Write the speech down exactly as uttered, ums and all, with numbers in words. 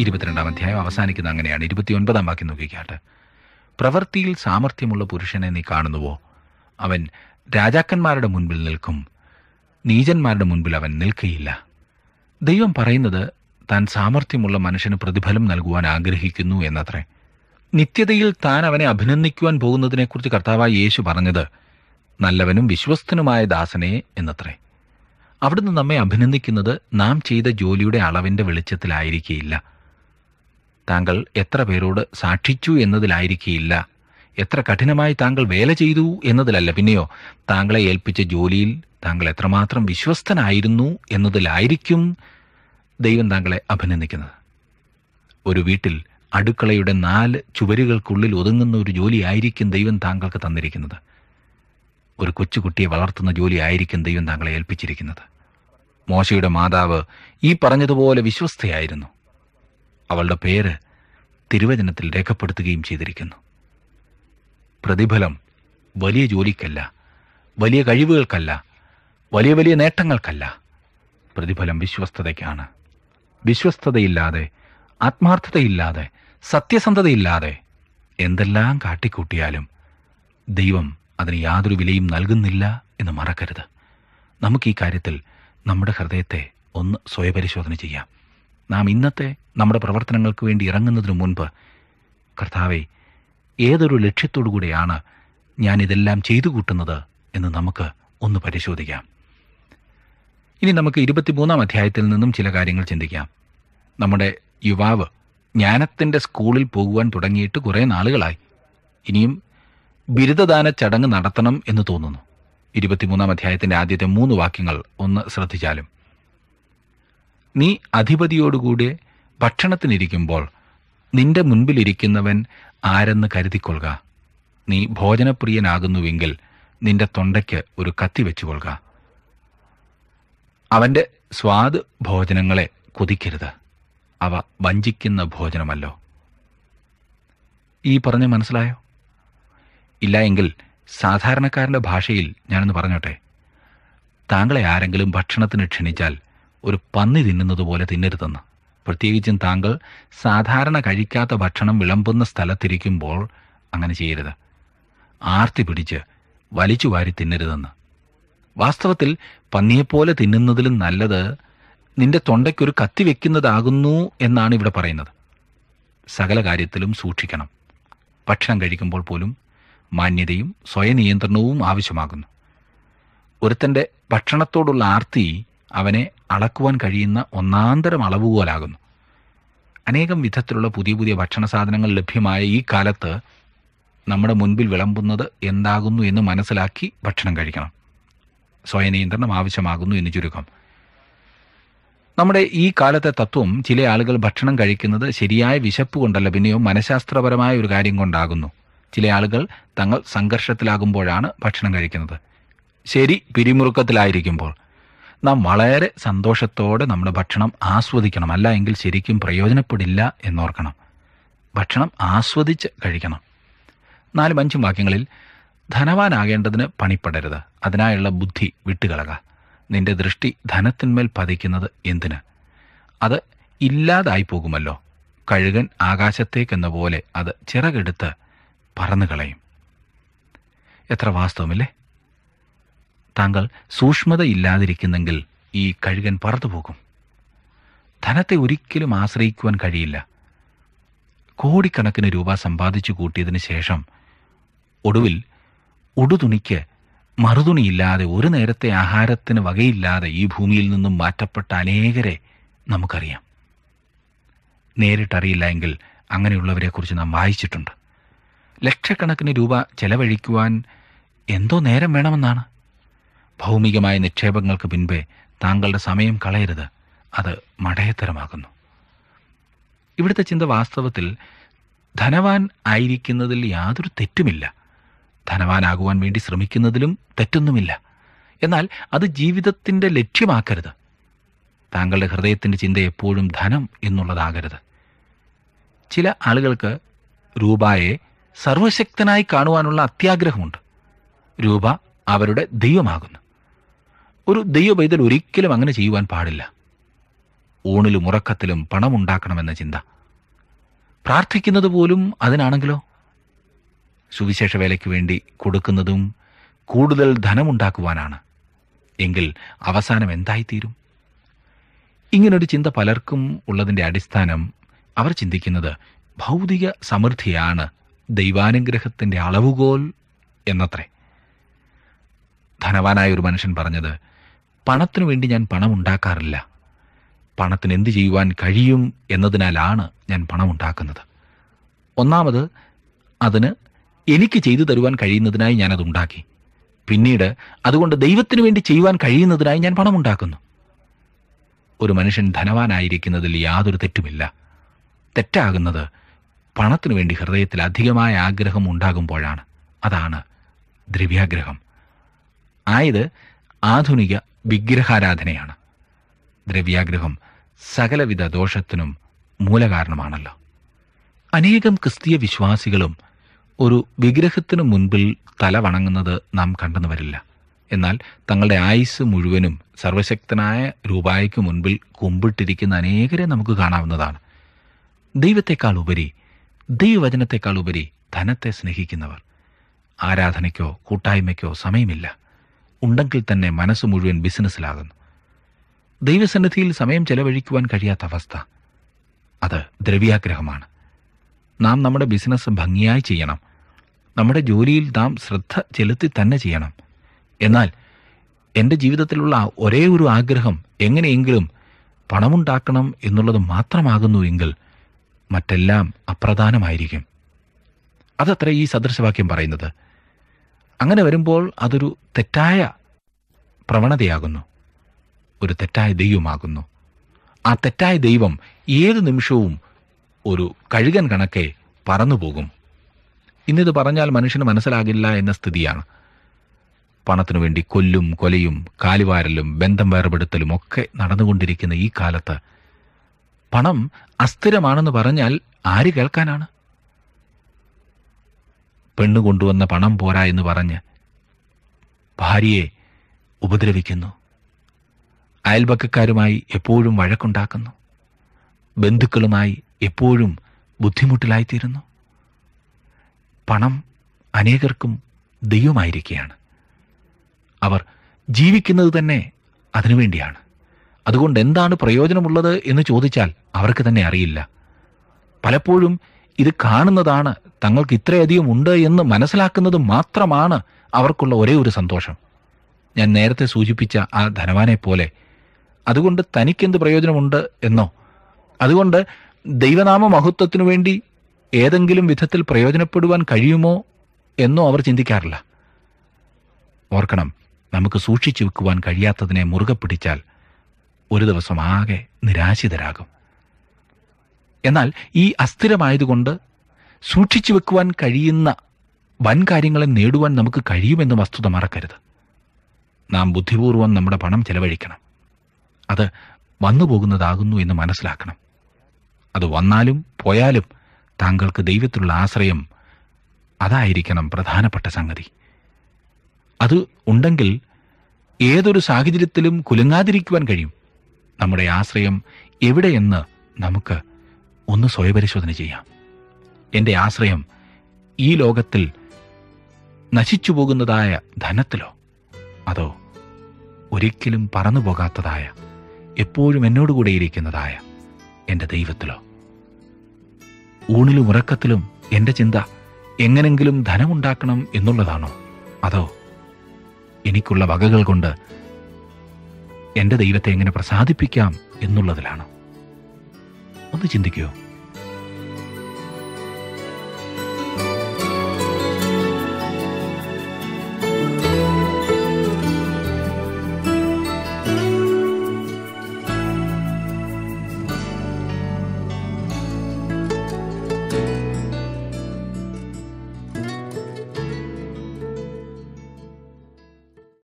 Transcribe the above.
ഇരുപത്തിരണ്ടാം അധ്യായം അവസാനിക്കുന്ന അങ്ങനെയാണ്. ഇരുപത്തിയൊൻപതാം വാക്യം നോക്കിക്കാട്ട്. പ്രവൃത്തിയിൽ സാമർഥ്യമുള്ള പുരുഷനെ നീ കാണുന്നുവോ? അവൻ രാജാക്കന്മാരുടെ മുൻപിൽ നിൽക്കും, നീചന്മാരുടെ മുൻപിൽ അവൻ നിൽക്കുകയില്ല. ദൈവം പറയുന്നത് താൻ സാമർഥ്യമുള്ള മനുഷ്യന് പ്രതിഫലം നൽകുവാൻ ആഗ്രഹിക്കുന്നു എന്നത്രേ. നിത്യതയിൽ താൻ അവനെ അഭിനന്ദിക്കുവാൻ പോകുന്നതിനെക്കുറിച്ച് കർത്താവായ യേശു പറഞ്ഞത് നല്ലവനും വിശ്വസ്തനുമായ ദാസനെ എന്നത്രേ. അവിടുന്ന് നമ്മെ അഭിനന്ദിക്കുന്നത് നാം ചെയ്ത ജോലിയുടെ അളവിൻ്റെ വെളിച്ചത്തിലായിരിക്കുകയില്ല, താങ്കൾ എത്ര പേരോട് സാക്ഷിച്ചു എന്നതിലായിരിക്കുകയില്ല, എത്ര കഠിനമായി താങ്കൾ വേല ചെയ്തു എന്നതിലല്ല, പിന്നെയോ താങ്കളെ ഏൽപ്പിച്ച ജോലിയിൽ താങ്കൾ എത്രമാത്രം വിശ്വസ്തനായിരുന്നു എന്നതിലായിരിക്കും ദൈവം താങ്കളെ അഭിനന്ദിക്കുന്നത്. ഒരു വീട്ടിൽ അടുക്കളയുടെ നാല് ചുവരുകൾക്കുള്ളിൽ ഒതുങ്ങുന്ന ഒരു ജോലിയായിരിക്കും ദൈവം താങ്കൾക്ക് തന്നിരിക്കുന്നത്. ഒരു കൊച്ചുകുട്ടിയെ വളർത്തുന്ന ജോലിയായിരിക്കും ദൈവം താങ്കളെ ഏൽപ്പിച്ചിരിക്കുന്നത്. മോശയുടെ മാതാവ് ഈ പറഞ്ഞതുപോലെ വിശ്വസ്തയായിരുന്നു. അവളുടെ പേര് തിരുവചനത്തിൽ രേഖപ്പെടുത്തുകയും ചെയ്തിരിക്കുന്നു. പ്രതിഫലം വലിയ ജോലിക്കല്ല, വലിയ കഴിവുകൾക്കല്ല, വലിയ വലിയ നേട്ടങ്ങൾക്കല്ല. പ്രതിഫലം വിശ്വസ്തതയ്ക്കാണ്. വിശ്വസ്തതയില്ലാതെ, ആത്മാർത്ഥതയില്ലാതെ, സത്യസന്ധതയില്ലാതെ എന്തെല്ലാം കാട്ടിക്കൂട്ടിയാലും ദൈവം അതിന് യാതൊരു വിലയും നൽകുന്നില്ല എന്ന് മറക്കരുത്. നമുക്ക് ഈ കാര്യത്തിൽ നമ്മുടെ ഹൃദയത്തെ ഒന്ന് സ്വയപരിശോധന ചെയ്യാം. നാം ഇന്നത്തെ നമ്മുടെ പ്രവർത്തനങ്ങൾക്ക് വേണ്ടി ഇറങ്ങുന്നതിനു മുൻപ്, കർത്താവെ, ഏതൊരു ലക്ഷ്യത്തോടു കൂടെയാണ് ഞാനിതെല്ലാം ചെയ്തു കൂട്ടുന്നത് എന്ന് നമുക്ക് ഒന്ന് പരിശോധിക്കാം. ഇനി നമുക്ക് ഇരുപത്തിമൂന്നാം അധ്യായത്തിൽ നിന്നും ചില കാര്യങ്ങൾ ചിന്തിക്കാം. നമ്മുടെ യുവാവ് ജ്ഞാനത്തിൻ്റെ സ്കൂളിൽ പോകുവാൻ തുടങ്ങിയിട്ട് കുറേ നാളുകളായി. ഇനിയും ബിരുദദാന ചടങ്ങ് നടത്തണം എന്ന് തോന്നുന്നു. ഇരുപത്തിമൂന്നാം അധ്യായത്തിൻ്റെ ആദ്യത്തെ മൂന്ന് വാക്യങ്ങൾ ഒന്ന് ശ്രദ്ധിച്ചാലും. നീ അധിപതിയോടുകൂടെ ഭക്ഷണത്തിനിരിക്കുമ്പോൾ നിന്റെ മുൻപിലിരിക്കുന്നവൻ ആരെന്ന് കരുതിക്കൊള്ളുക. നീ ഭോജനപ്രിയനാകുന്നുവെങ്കിൽ നിന്റെ തൊണ്ടയ്ക്ക് ഒരു കത്തി വെച്ചുകൊള്ളുക. അവൻ്റെ സ്വാദ് ഭോജനങ്ങളെ കൊതിക്കരുത്, അവ വഞ്ചിക്കുന്ന ഭോജനമല്ലോ. ഈ പറഞ്ഞ് മനസ്സിലായോ? ഇല്ല എങ്കിൽ സാധാരണക്കാരൻ്റെ ഭാഷയിൽ ഞാനൊന്ന് പറഞ്ഞോട്ടെ. താങ്കളെ ആരെങ്കിലും ഭക്ഷണത്തിന് ക്ഷണിച്ചാൽ ഒരു പന്നി തിന്നുന്നത് പോലെ തിന്നരുതെന്ന്. പ്രത്യേകിച്ചും താങ്കൾ സാധാരണ കഴിക്കാത്ത ഭക്ഷണം വിളമ്പുന്ന സ്ഥലത്തിരിക്കുമ്പോൾ അങ്ങനെ ചെയ്യരുത്. ആർത്തി പിടിച്ച് വലിച്ചു വാരി തിന്നരുതെന്ന്. വാസ്തവത്തിൽ പന്നിയെപ്പോലെ തിന്നുന്നതിലും നല്ലത് നിന്റെ തൊണ്ടയ്ക്കൊരു കത്തി വെക്കുന്നതാകുന്നു എന്നാണ് ഇവിടെ പറയുന്നത്. സകല കാര്യത്തിലും സൂക്ഷിക്കണം. ഭക്ഷണം കഴിക്കുമ്പോൾ പോലും മാന്യതയും സ്വയനിയന്ത്രണവും ആവശ്യമാകുന്നു. ഒരുത്തൻ്റെ ഭക്ഷണത്തോടുള്ള ആർത്തി അവനെ അളക്കുവാൻ കഴിയുന്ന ഒന്നാന്തരം അളവുകോലാകുന്നു. അനേകം വിധത്തിലുള്ള പുതിയ പുതിയ ഭക്ഷണ സാധനങ്ങൾ ലഭ്യമായ ഈ കാലത്ത് നമ്മുടെ മുൻപിൽ വിളമ്പുന്നത് എന്താകുന്നു എന്ന് മനസ്സിലാക്കി ഭക്ഷണം കഴിക്കണം. സ്വയനിയന്ത്രണം ആവശ്യമാകുന്നു എന്ന് ചുരുക്കം. നമ്മുടെ ഈ കാലത്തെ തത്വം ചില ആളുകൾ ഭക്ഷണം കഴിക്കുന്നത് ശരിയായ വിശപ്പ് കൊണ്ടല്ല, പിന്നെയോ മനഃശാസ്ത്രപരമായ ഒരു കാര്യം കൊണ്ടാകുന്നു. ചില ആളുകൾ തങ്ങൾ സംഘർഷത്തിലാകുമ്പോഴാണ് ഭക്ഷണം കഴിക്കുന്നത്. ശരി പിരിമുറുക്കത്തിലായിരിക്കുമ്പോൾ നാം വളരെ സന്തോഷത്തോടെ നമ്മുടെ ഭക്ഷണം ആസ്വദിക്കണം. അല്ല എങ്കിൽ ശരിക്കും പ്രയോജനപ്പെടില്ല എന്നോർക്കണം. ഭക്ഷണം ആസ്വദിച്ച് കഴിക്കണം. നാലും അഞ്ചും വാക്യങ്ങളിൽ ധനവാനാകേണ്ടതിന് പണിപ്പെടരുത്, അതിനായുള്ള ബുദ്ധി വിട്ടുകളക. നിന്റെ ദൃഷ്ടി ധനത്തിന്മേൽ പതിക്കുന്നത് എന്തിന്? അത് ഇല്ലാതായി പോകുമല്ലോ. കഴുകൻ ആകാശത്തേക്കെന്ന പോലെ അത് ചിറകെടുത്ത് പറന്നു കളയും. എത്ര വാസ്തവമില്ലേ? താങ്കൾ സൂക്ഷ്മതയില്ലാതിരിക്കുന്നെങ്കിൽ ഈ കഴുകൻ പറന്നു പോകും. ധനത്തെ ഒരിക്കലും ആശ്രയിക്കുവാൻ കഴിയില്ല. കോടിക്കണക്കിന് രൂപ സമ്പാദിച്ചു കൂട്ടിയതിന് ശേഷം ഒടുവിൽ ഉടുതുണിക്ക് മറുതുണിയില്ലാതെ, ഒരു നേരത്തെ ആഹാരത്തിന് വകയില്ലാതെ ഈ ഭൂമിയിൽ നിന്നും മാറ്റപ്പെട്ട അനേകരെ നമുക്കറിയാം. നേരിട്ടറിയില്ല എങ്കിൽ അങ്ങനെയുള്ളവരെക്കുറിച്ച് നാം വായിച്ചിട്ടുണ്ട്. ലക്ഷക്കണക്കിന് രൂപ ചെലവഴിക്കുവാൻ എന്തോ നേരം വേണമെന്നാണ്. ഭൗമികമായ നിക്ഷേപങ്ങൾക്ക് പിൻപേ താങ്കളുടെ സമയം കളയരുത്, അത് മടയത്തരമാകുന്നു. ഇവിടുത്തെ ചിന്ത വാസ്തവത്തിൽ ധനവാൻ ആയിരിക്കുന്നതിൽ യാതൊരു തെറ്റുമില്ല. ധനവാനാകുവാൻ വേണ്ടി ശ്രമിക്കുന്നതിലും തെറ്റൊന്നുമില്ല. എന്നാൽ അത് ജീവിതത്തിൻ്റെ ലക്ഷ്യമാക്കരുത്. താങ്കളുടെ ഹൃദയത്തിൻ്റെ ചിന്ത എപ്പോഴും ധനം എന്നുള്ളതാകരുത്. ചില ആളുകൾക്ക് രൂപയെ സർവശക്തനായി കാണുവാനുള്ള അത്യാഗ്രഹമുണ്ട്. രൂപ അവരുടെ ദൈവമാകുന്നു. ഒരു ദൈവപൈതൽ ഒരിക്കലും അങ്ങനെ ചെയ്യുവാൻ പാടില്ല. ഊണിലും ഉറക്കത്തിലും പണമുണ്ടാക്കണമെന്ന ചിന്ത. പ്രാർത്ഥിക്കുന്നത് പോലും അതിനാണെങ്കിലോ? സുവിശേഷ വേലയ്ക്ക് വേണ്ടി കൊടുക്കുന്നതും കൂടുതൽ ധനമുണ്ടാക്കുവാനാണ്. എങ്കിൽ അവസാനം എന്തായിത്തീരും? ഇങ്ങനൊരു ചിന്ത പലർക്കും ഉള്ളതിൻ്റെ അടിസ്ഥാനം അവർ ചിന്തിക്കുന്നത് ഭൗതിക സമൃദ്ധിയാണ് ദൈവാനുഗ്രഹത്തിൻ്റെ അളവുകോൽ എന്നത്രേ. ധനവാനായ ഒരു മനുഷ്യൻ പറഞ്ഞത്, പണത്തിനു വേണ്ടി ഞാൻ പണമുണ്ടാക്കാറില്ല, പണത്തിന് എന്ത് ചെയ്യുവാൻ കഴിയും എന്നതിനാലാണ് ഞാൻ പണമുണ്ടാക്കുന്നത്. ഒന്നാമത് അതിന് എനിക്ക് ചെയ്തു തരുവാൻ കഴിയുന്നതിനായി ഞാനതുണ്ടാക്കി. പിന്നീട് അതുകൊണ്ട് ദൈവത്തിനു വേണ്ടി ചെയ്യുവാൻ കഴിയുന്നതിനായി ഞാൻ പണമുണ്ടാക്കുന്നു. ഒരു മനുഷ്യൻ ധനവാനായിരിക്കുന്നതിൽ യാതൊരു തെറ്റുമില്ല. തെറ്റാകുന്നത് പണത്തിനു വേണ്ടി ഹൃദയത്തിൽ അധികമായ ആഗ്രഹം ഉണ്ടാകുമ്പോഴാണ്. അതാണ് ദ്രവ്യാഗ്രഹം. ആയത് ആധുനിക വിഗ്രഹാരാധനയാണ്. ദ്രവ്യാഗ്രഹം സകലവിധ ദോഷത്തിനും മൂലകാരണമാണല്ലോ. അനേകം ക്രിസ്തീയ വിശ്വാസികളും ഒരു വിഗ്രഹത്തിനു മുൻപിൽ തല വണങ്ങുന്നത് നാം കണ്ടെന്നു വരില്ല. എന്നാൽ തങ്ങളുടെ ആയുസ് മുഴുവനും സർവശക്തനായ രൂപായ്ക്ക് മുൻപിൽ കുമ്പിട്ടിരിക്കുന്ന അനേകരെ നമുക്ക് കാണാവുന്നതാണ്. ദൈവത്തെക്കാൾ ഉപരി, ദൈവവചനത്തെക്കാൾ ഉപരി ധനത്തെ സ്നേഹിക്കുന്നവർ. ആരാധനയ്ക്കോ കൂട്ടായ്മയ്ക്കോ സമയമില്ല. ഉണ്ടെങ്കിൽ തന്നെ മനസ്സ് മുഴുവൻ ബിസിനസ്സിലാകുന്നു. ദൈവസന്നിധിയിൽ സമയം ചെലവഴിക്കുവാൻ കഴിയാത്ത അവസ്ഥ, അത് ദ്രവ്യാഗ്രഹമാണ്. നാം നമ്മുടെ ബിസിനസ് ഭംഗിയായി ചെയ്യണം. നമ്മുടെ ജോലിയിൽ നാം ശ്രദ്ധ ചെലുത്തി തന്നെ ചെയ്യണം. എന്നാൽ എൻ്റെ ജീവിതത്തിലുള്ള ഒരേ ഒരു ആഗ്രഹം എങ്ങനെയെങ്കിലും പണമുണ്ടാക്കണം എന്നുള്ളത് മാത്രമാകുന്നു എങ്കിൽ മറ്റെല്ലാം അപ്രധാനമായിരിക്കും. അതത്ര ഈ സദൃശവാക്യം പറയുന്നത്. അങ്ങനെ വരുമ്പോൾ അതൊരു തെറ്റായ പ്രവണതയാകുന്നു, ഒരു തെറ്റായ ദൈവമാകുന്നു. ആ തെറ്റായ ദൈവം ഏത് നിമിഷവും ഒരു കഴുകൻ കണക്കെ പറന്നുപോകും. ഇന്നിത് പറഞ്ഞാൽ മനുഷ്യന് മനസ്സിലാകില്ല എന്ന സ്ഥിതിയാണ്. പണത്തിനു വേണ്ടി കൊല്ലും കൊലയും കാലിവാരലും ബന്ധം വേർപെടുത്തലും ഒക്കെ നടന്നുകൊണ്ടിരിക്കുന്ന ഈ കാലത്ത് പണം അസ്ഥിരമാണെന്ന് പറഞ്ഞാൽ ആര് കേൾക്കാനാണ്? പെണ്ണു കൊണ്ടുവന്ന പണം പോരാ എന്ന് പറഞ്ഞ് ഭാര്യയെ ഉപദ്രവിക്കുന്നു. അയൽപക്കക്കാരുമായി എപ്പോഴും വഴക്കുണ്ടാക്കുന്നു. ബന്ധുക്കളുമായി എപ്പോഴും ബുദ്ധിമുട്ടിലായിത്തീരുന്നു. പണം അനേകർക്കും ദൈവമായിരിക്കുകയാണ്. അവർ ജീവിക്കുന്നത് തന്നെ അതിനുവേണ്ടിയാണ്. അതുകൊണ്ട് എന്താണ് പ്രയോജനമുള്ളത് എന്ന് ചോദിച്ചാൽ അവർക്ക് തന്നെ അറിയില്ല. പലപ്പോഴും ഇത് കാണുന്നതാണ് തങ്ങൾക്ക് ഇത്രയധികം ഉണ്ട് എന്ന് മനസ്സിലാക്കുന്നത് മാത്രമാണ് അവർക്കുള്ള ഒരേ ഒരു സന്തോഷം. ഞാൻ നേരത്തെ സൂചിപ്പിച്ച ആ ധനവാനെ പോലെ അതുകൊണ്ട് തനിക്കെന്ത് പ്രയോജനമുണ്ട് എന്നോ, അതുകൊണ്ട് ദൈവനാമ മഹത്വത്തിനു വേണ്ടി ഏതെങ്കിലും വിധത്തിൽ പ്രയോജനപ്പെടുവാൻ കഴിയുമോ എന്നോ അവർ ചിന്തിക്കാറില്ല. ഓർക്കണം, നമുക്ക് സൂക്ഷിച്ചു വെക്കുവാൻ കഴിയാത്തതിനെ മുറുകെ പിടിച്ചാൽ ഒരു ദിവസം ആകെ നിരാശിതരാകും. എന്നാൽ ഈ അസ്ഥിരമായതുകൊണ്ട് സൂക്ഷിച്ചു വെക്കുവാൻ കഴിയുന്ന വൻ കാര്യങ്ങളെ നേടുവാൻ നമുക്ക് കഴിയുമെന്ന വസ്തുത മറക്കരുത്. നാം ബുദ്ധിപൂർവം നമ്മുടെ പണം ചെലവഴിക്കണം. അത് വന്നു പോകുന്നതാകുന്നു എന്ന് മനസ്സിലാക്കണം. അത് വന്നാലും പോയാലും താങ്കൾക്ക് ദൈവത്തിലുള്ള ആശ്രയം അതായിരിക്കണം പ്രധാനപ്പെട്ട സംഗതി. അത് ഉണ്ടെങ്കിൽ ഏതൊരു സാഹചര്യത്തിലും കുലുങ്ങാതിരിക്കുവാൻ കഴിയും. നമ്മുടെ ആശ്രയം എവിടെയെന്ന് നമുക്ക് ഒന്ന് സ്വയപരിശോധന ചെയ്യാം. എൻ്റെ ആശ്രയം ഈ ലോകത്തിൽ നശിച്ചു പോകുന്നതായ ധനത്തിലോ, അതോ ഒരിക്കലും പറന്നു പോകാത്തതായ എപ്പോഴും എന്നോടുകൂടെ ഇരിക്കുന്നതായ എൻ്റെ ദൈവത്തിലോ? ഊണിലും ഉറക്കത്തിലും എൻ്റെ ചിന്ത എങ്ങനെങ്കിലും ധനമുണ്ടാക്കണം എന്നുള്ളതാണോ, അതോ എനിക്കുള്ള വകകൾ കൊണ്ട് എൻ്റെ ദൈവത്തെ എങ്ങനെ പ്രസാദിപ്പിക്കാം എന്നുള്ളതിലാണോ? ഒന്ന് ചിന്തിക്കൂ.